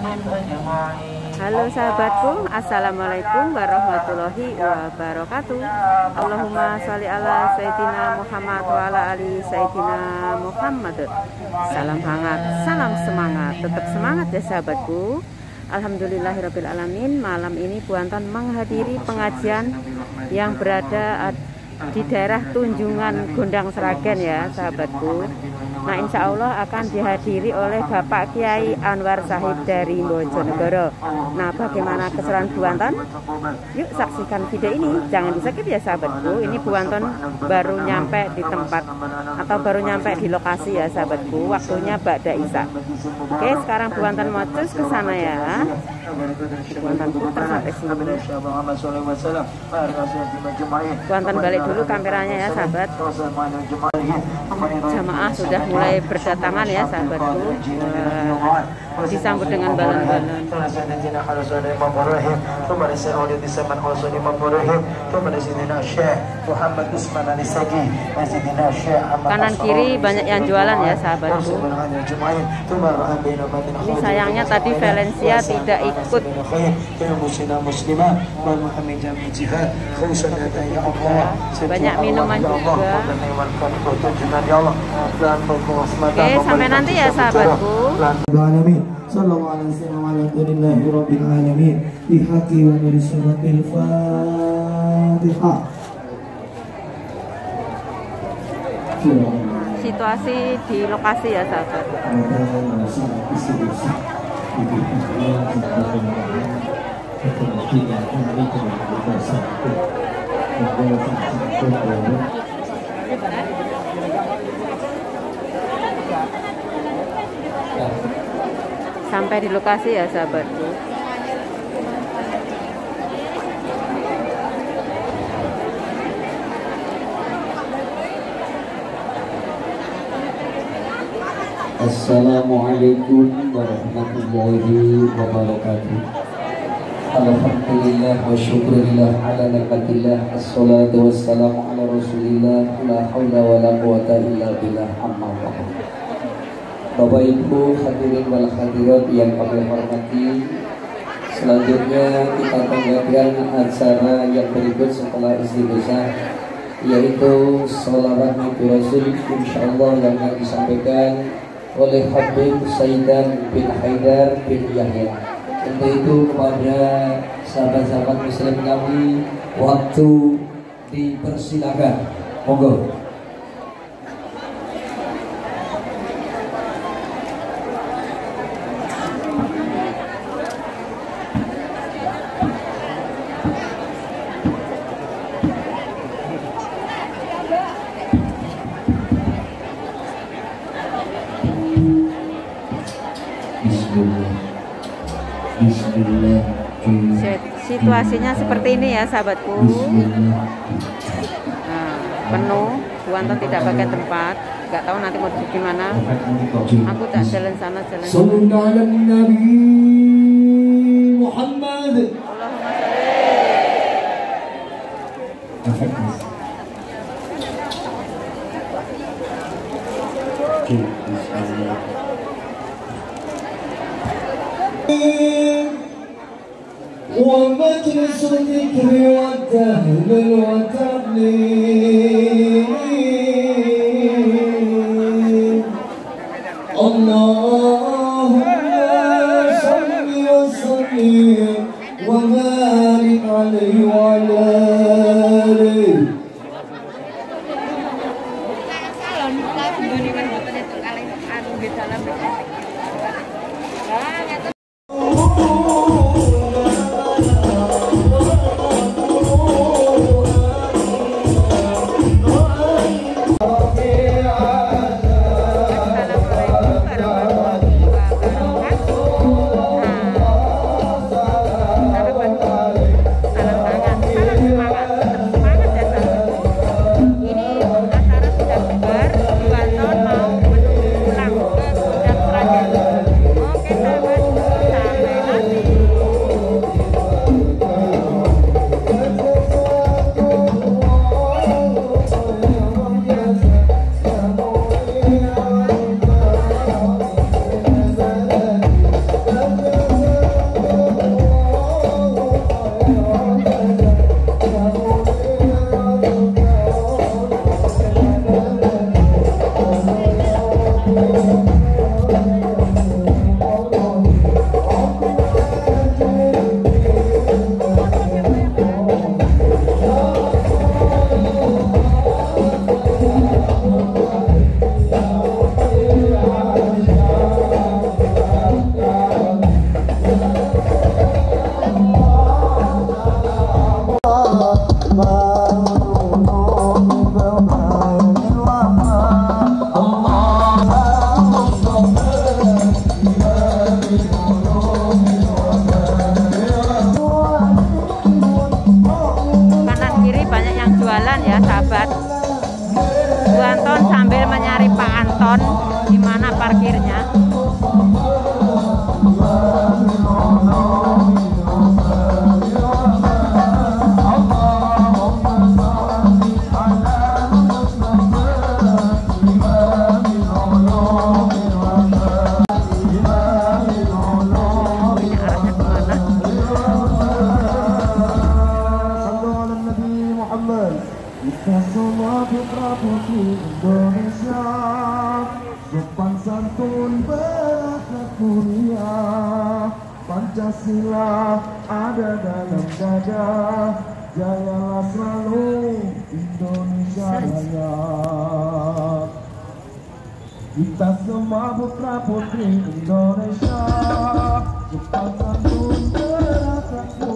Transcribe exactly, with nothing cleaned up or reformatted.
Halo sahabatku, assalamualaikum warahmatullahi wabarakatuh. Allahumma sholli ala sayyidina Muhammad wa ala ali sayyidina Muhammad. Salam hangat, salam semangat, tetap semangat ya sahabatku. Alhamdulillahirabbil alamin. Malam ini Bu Anton menghadiri pengajian yang berada di daerah Tunjungan Gondang Sragen ya sahabatku. Nah, insya Allah akan dihadiri oleh Bapak Kiai Anwar Sahib dari Bojonegoro. Nah, bagaimana keseruan Bu Anton? Yuk saksikan video ini, jangan di skip ya sahabatku. Ini Bu Anton baru nyampe di tempat atau baru nyampe di lokasi ya sahabatku. Waktunya Ba'da Isya. Oke, sekarang Bu Anton mau cus ke sana ya. Bu Anton putar sampai sini. Bu Anton balik dulu kameranya ya sahabat. Jamaah sudah mulai berdatangan ya sahabatku, uh, disambut dengan balon-balon. Kanan kiri banyak yang jualan ya sahabatku. Ini sayangnya tadi Valencia tidak ikut. Banyak minuman juga. Oke, sampai nanti ya sahabatku. Sallallahu alaihi wasallam alhamdulillahi rabbil alamin. Bihaqi wa bi suratil Fatihah. Situasi di lokasi ya sahabat. Sampai di lokasi ya sahabatku. Assalamualaikum warahmatullahi wabarakatuh. Alhamdulillah wa syukurillah ala nikatillah. Assalatu wassalamu ala rasulillah. La hawla wa la quwata illa billah. Amma ba'du. Bapak Ibu hadirin wal hadirat yang kami hormati, selanjutnya kita tanyakan acara yang berikut setelah istighosa, yaitu sholawat Nabi Rasul insyaallah yang akan disampaikan oleh Habib Sayyidan bin Haidar bin Yahya. Untuk itu kepada sahabat-sahabat muslim kami, waktu dipersilakan, monggo. Situasinya seperti ini ya sahabatku. Nah, penuh, Bu Anton tidak bagian tempat, nggak tahu nanti mau duduk gimana. Aku tak jalan sana jalan. Sallallahu alaihi Nabi Muhammad. Allahumma sholli. ومجلس الذكر والتهليل والتهليل اللهم صل وسلم وبارك عليه وعلى آله. Oh berakhlak mulia, Pancasila ada dalam dada, jayalah selalu Indonesia Raya. Kita semua putra putri Indonesia, cepat santun berakhlak mulia.